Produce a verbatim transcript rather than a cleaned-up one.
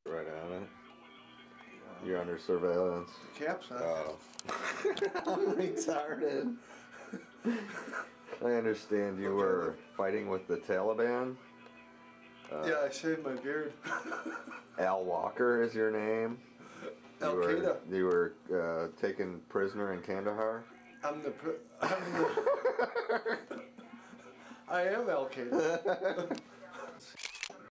right on it. You're under surveillance. Caps on. Oh. I'm retarded. I understand you were fighting with the Taliban. Uh, yeah, I shaved my beard. Al Walker is your name. Al you Qaeda. Were, you were uh, taken prisoner in Kandahar. I'm the. Pr I'm the I am Al Qaeda.